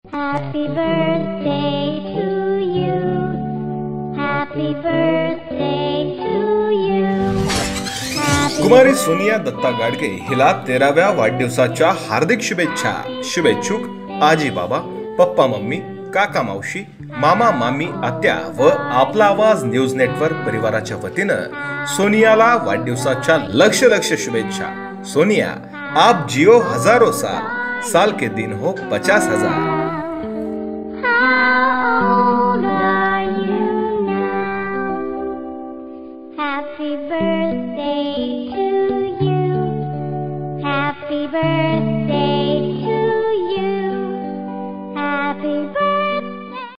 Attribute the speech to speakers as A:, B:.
A: Happy birthday to you. Happy birthday to you.
B: कुमारी सोनिया दत्ता गाडगे हिला 13व्या वाढदिवसाच्या हार्दिक शुभेच्छा. शुभेच्छुक आजी बाबा, पप्पा मम्मी, काका मावशी, मामा मामी, आत्या व आपला आवाज न्यूज नेटवर्क परिवाराच्या वतीनं सोनियाला वाढदिवसाच्या लक्ष शुभेच्छा. सोनिया, आप जियो हजारों साल, साल के दिन हो 50,000.